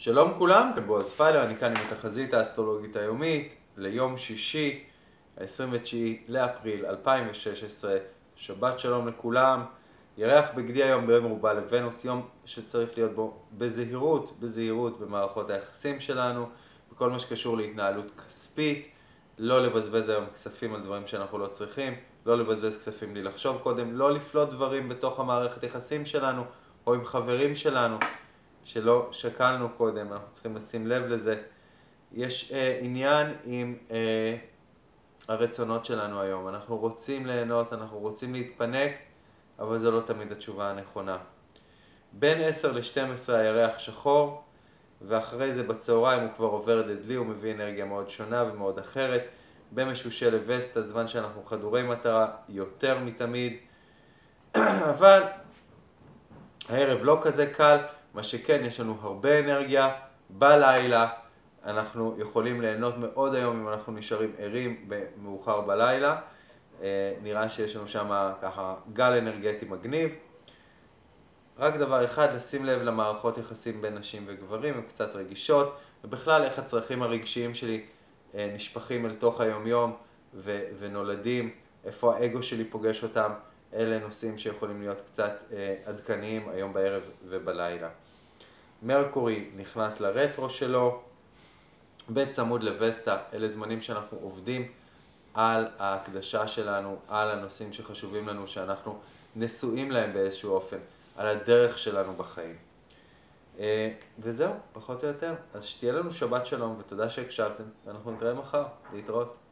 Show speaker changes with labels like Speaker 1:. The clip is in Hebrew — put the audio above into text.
Speaker 1: שלום כולם, כאן בועז פיילר, אני כאן עם התחזית האסטרולוגית היומית ליום שישי, 29 לאפריל 2016. שבת שלום לכולם. ירח בגדי היום במרובה לוונוס, יום שצריך להיות בו בזהירות במערכות היחסים שלנו, בכל מה שקשור להתנהלות כספית, לא לבזבז היום כספים על דברים שאנחנו לא צריכים, לא לבזבז כספים בלי לחשוב קודם, לא לפלוט דברים בתוך המערכת יחסים שלנו או עם חברים שלנו שלא שקלנו קודם, אנחנו צריכים לשים לב לזה. יש עניין עם הרצונות שלנו היום, אנחנו רוצים ליהנות, אנחנו רוצים להתפנק, אבל זו לא תמיד התשובה הנכונה. בין 10 ל-12 הירח שחור, ואחרי זה בצהריים הוא כבר עובר דדלי, הוא מביא אנרגיה מאוד שונה ומאוד אחרת. במשושי לווסת, הזמן שאנחנו חדורי מטרה יותר מתמיד, אבל הערב לא כזה קל. מה שכן, יש לנו הרבה אנרגיה בלילה, אנחנו יכולים ליהנות מאוד היום אם אנחנו נשארים ערים מאוחר בלילה. נראה שיש לנו שם ככה גל אנרגטי מגניב. רק דבר אחד, לשים לב למערכות יחסים בין נשים וגברים, הן קצת רגישות, ובכלל איך הצרכים הרגשיים שלי נשפכים אל תוך היום יום ונולדים, איפה האגו שלי פוגש אותם. אלה נושאים שיכולים להיות קצת עדכניים היום בערב ובלילה. מרקורי נכנס לרטרו שלו, בצמוד לווסטה, אלה זמנים שאנחנו עובדים על ההקדשה שלנו, על הנושאים שחשובים לנו, שאנחנו נשואים להם באיזשהו אופן, על הדרך שלנו בחיים. וזהו, פחות או יותר. אז שתהיה לנו שבת שלום ותודה שהקשבתם, ואנחנו נתראה מחר. להתראות.